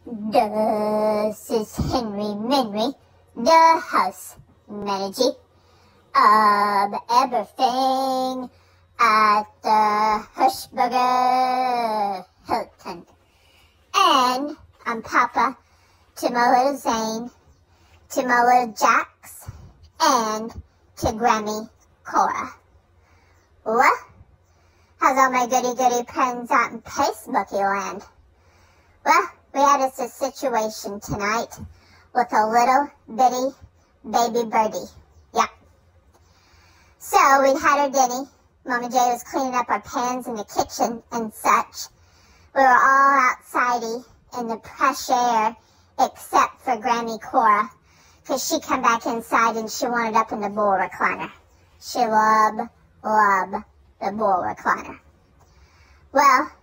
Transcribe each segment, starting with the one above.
This is Henry Menry, the house manager of everything at the Hirschberger Hilton. And I'm Papa to my little Zane, to my little Jax, and to Grammy Cora. What? How's all my goody friends out in Facebooky land? Well, we had us a situation tonight with a little bitty baby birdie. Yep. So we'd had our dinner. Mama J was cleaning up our pans in the kitchen and such. We were all outsidey in the fresh air except for Grammy Cora, because she come back inside and she wanted up in the bull recliner. She loved the bull recliner. Well,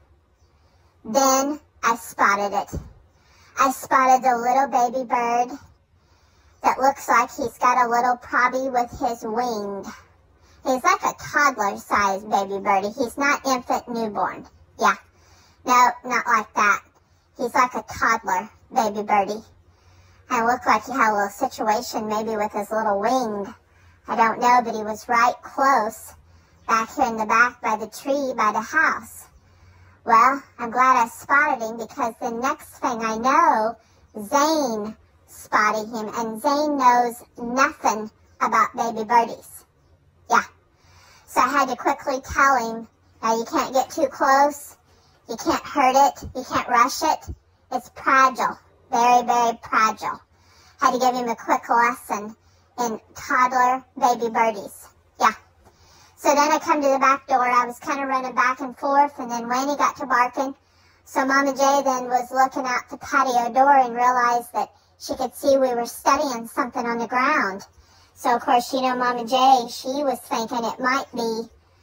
then I spotted it. I spotted the little baby bird that looks like he's got a little probby with his wing. He's like a toddler-sized baby birdie. He's not infant newborn. Yeah. No, not like that. He's like a toddler baby birdie. And looked like he had a little situation maybe with his little wing. I don't know, but he was right close back here in the back by the tree by the house. Well, I'm glad I spotted him, because the next thing I know, Zane spotted him, and Zane knows nothing about baby birdies. Yeah. So I had to quickly tell him, now you can't get too close, you can't hurt it, you can't rush it, it's fragile, very, very fragile. Had to give him a quick lesson in toddler baby birdies. Yeah. So then I come to the back door. I was kind of running back and forth, and then Wayne got to barking. So Mama J then was looking out the patio door and realized that she could see we were studying something on the ground. So, of course, you know, Mama J, she was thinking it might be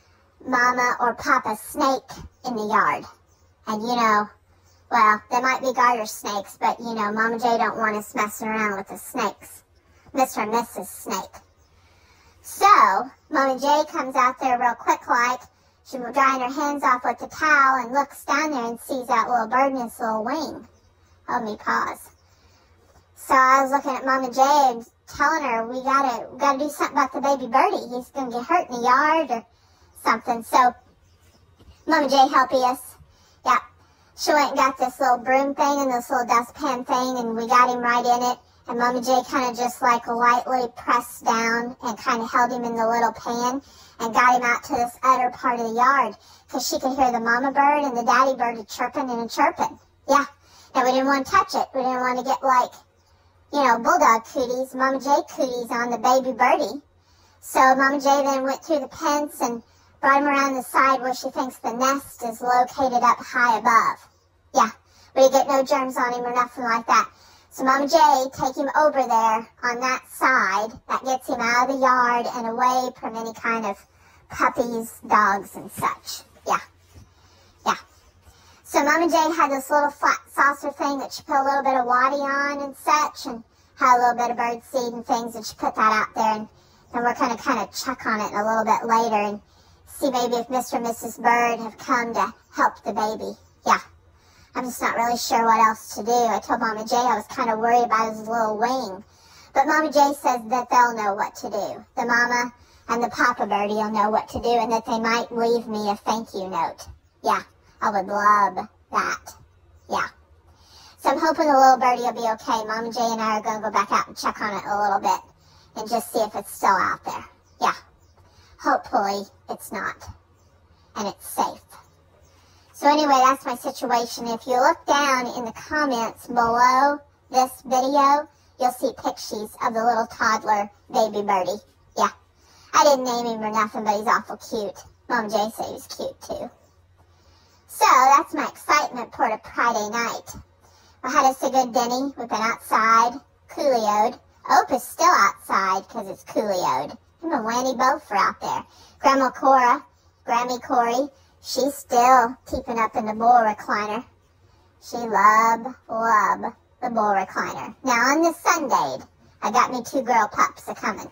Mama or Papa's snake in the yard. And, you know, well, they might be garter snakes, but, you know, Mama J don't want us messing around with the snakes. Mr. and Mrs. Snake. So, Mama J comes out there real quick like. She was drying her hands off with the towel and looks down there and sees that little bird in his little wing. Hold me pause. So I was looking at Mama J and telling her we gotta do something about the baby birdie. He's gonna get hurt in the yard or something. So Mama J helped us. Yeah. She went and got this little broom thing and this little dustpan thing, and we got him right in it. And Mama J kind of just like lightly pressed down and kind of held him in the little pan and got him out to this other part of the yard, because she could hear the mama bird and the daddy bird chirping and chirping. Yeah. Now we didn't want to touch it. We didn't want to get like, you know, bulldog cooties, Mama J cooties on the baby birdie. So Mama J then went through the fence and brought him around the side where she thinks the nest is located up high above. Yeah. We didn't get no germs on him or nothing like that. So Mama J take him over there on that side. That gets him out of the yard and away from any kind of puppies, dogs, and such. Yeah. Yeah. So Mama J had this little flat saucer thing that she put a little bit of waddy on and such, and had a little bit of bird seed and things, and she put that out there, and then we're going to kind of check on it a little bit later and see maybe if Mr. and Mrs. Bird have come to help the baby. Yeah. I'm just not really sure what else to do. I told Mama J I was kind of worried about his little wing. But Mama J says that they'll know what to do. The mama and the papa birdie will know what to do, and that they might leave me a thank you note. Yeah, I would love that. Yeah. So I'm hoping the little birdie will be okay. Mama J and I are going to go back out and check on it a little bit and just see if it's still out there. Yeah. Hopefully it's not. And it's safe. So anyway, that's my situation. If you look down in the comments below this video, you'll see pictures of the little toddler baby birdie. Yeah. I didn't name him or nothing, but he's awful cute. Mom J said he was cute too. So that's my excitement for the Friday night. We had us a good dinner. We've been outside, coolioed. Ope is still outside because it's coolioed. Him and Wanny both are out there. Grandma Cora, Grammy Corey, she's still keeping up in the bull recliner. She love the bull recliner. Now on this Sunday, I got me 2 girl pups a-coming.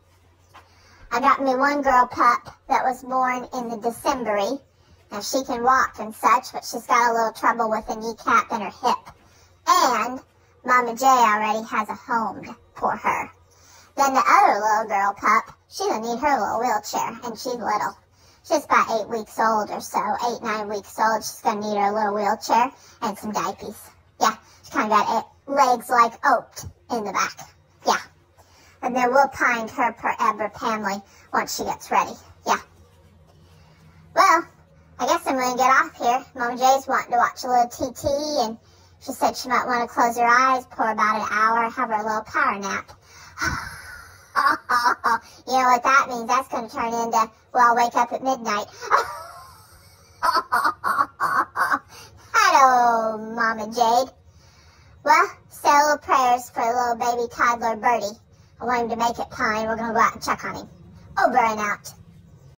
I got me 1 girl pup that was born in the December-y. Now she can walk and such, but she's got a little trouble with a kneecap and her hip. And Mama J already has a home for her. Then the other little girl pup, she's gonna need her little wheelchair, and she's little. She's about 8 weeks old or so, 8, 9 weeks old. She's gonna need her little wheelchair and some diapers. Yeah, she kind of got legs like oaked in the back. Yeah. And then we'll find her forever family once she gets ready. Yeah. Well, I guess I'm gonna get off here. Mama J's wanting to watch a little TT, and she said she might want to close her eyes for about an hour, have her little power nap. You know what that means? That's going to turn into, well, wake up at midnight. Hello, Mama Jade. Well, say little prayers for little baby toddler Birdie. I want him to make it fine. We're going to go out and check on him. Over and out.